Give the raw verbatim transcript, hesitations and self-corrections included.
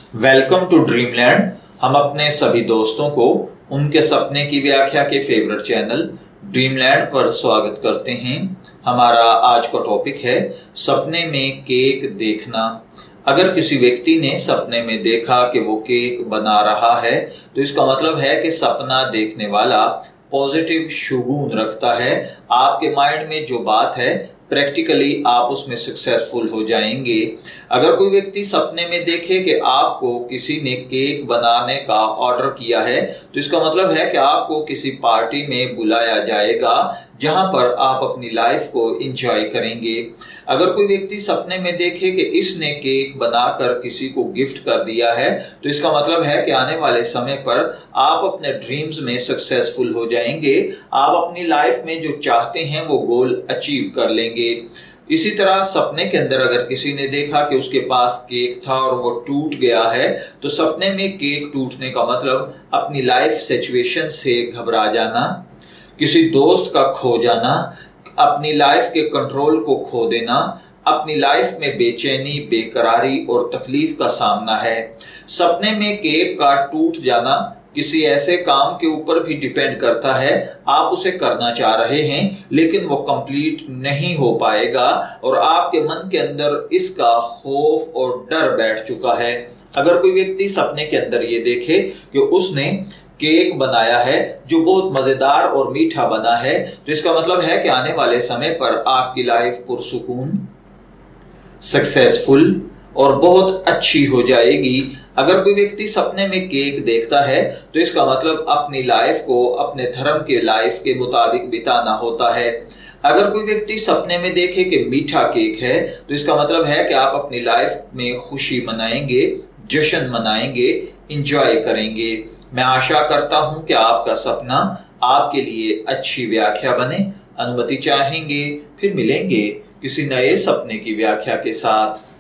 Welcome to dreamland. हम अपने सभी दोस्तों को उनके सपने की व्याख्या के फेवरेट चैनल ड्रीमलैंड पर स्वागत करते हैं। हमारा आज का टॉपिक है सपने में केक देखना। अगर किसी व्यक्ति ने सपने में देखा कि वो केक बना रहा है तो इसका मतलब है कि सपना देखने वाला पॉजिटिव शुगुन रखता है। आपके माइंड में जो बात है प्रैक्टिकली आप उसमें सक्सेसफुल हो जाएंगे। अगर कोई व्यक्ति सपने में देखे कि आपको किसी ने केक बनाने का ऑर्डर किया है तो इसका मतलब है कि आपको किसी पार्टी में बुलाया जाएगा जहां पर आप अपनी लाइफ को एंजॉय करेंगे। अगर कोई व्यक्ति सपने में देखे कि इसने केक बनाकर किसी को गिफ्ट कर दिया है तो इसका मतलब है कि आने वाले समय पर आप अपने ड्रीम्स में सक्सेसफुल हो जाएंगे। आप अपनी लाइफ में जो चाहते हैं वो गोल अचीव कर लेंगे। इसी तरह सपने के अंदर अगर किसी ने देखा कि उसके पास केक था और वो टूट गया है तो सपने में केक टूटने का मतलब अपनी लाइफ सिचुएशन से घबरा जाना, किसी दोस्त का खो जाना, अपनी लाइफ के कंट्रोल को खो देना, अपनी लाइफ में बेचैनी, बेकरारी और तकलीफ का सामना है। सपने में केक का टूट जाना किसी ऐसे काम के ऊपर भी डिपेंड करता है। आप उसे करना चाह रहे हैं लेकिन वो कंप्लीट नहीं हो पाएगा और आपके मन के अंदर इसका खौफ और डर बैठ चुका है। अगर कोई व्यक्ति सपने के अंदर ये देखे कि उसने केक बनाया है जो बहुत मजेदार और मीठा बना है तो इसका मतलब है कि आने वाले समय पर आपकी लाइफ पुरसुकून, सक्सेसफुल और बहुत अच्छी हो जाएगी। अगर कोई व्यक्ति सपने में केक देखता है तो इसका मतलब अपनी लाइफ को अपने धर्म के लाइफ के मुताबिक बिताना होता है। अगर कोई व्यक्ति सपने में देखे कि मीठा केक है तो इसका मतलब है कि आप अपनी लाइफ में खुशी मनाएंगे, जश्न मनाएंगे, एंजॉय करेंगे। मैं आशा करता हूं कि आपका सपना आपके लिए अच्छी व्याख्या बने। अनुमति चाहेंगे फिर मिलेंगे किसी नए सपने की व्याख्या के साथ।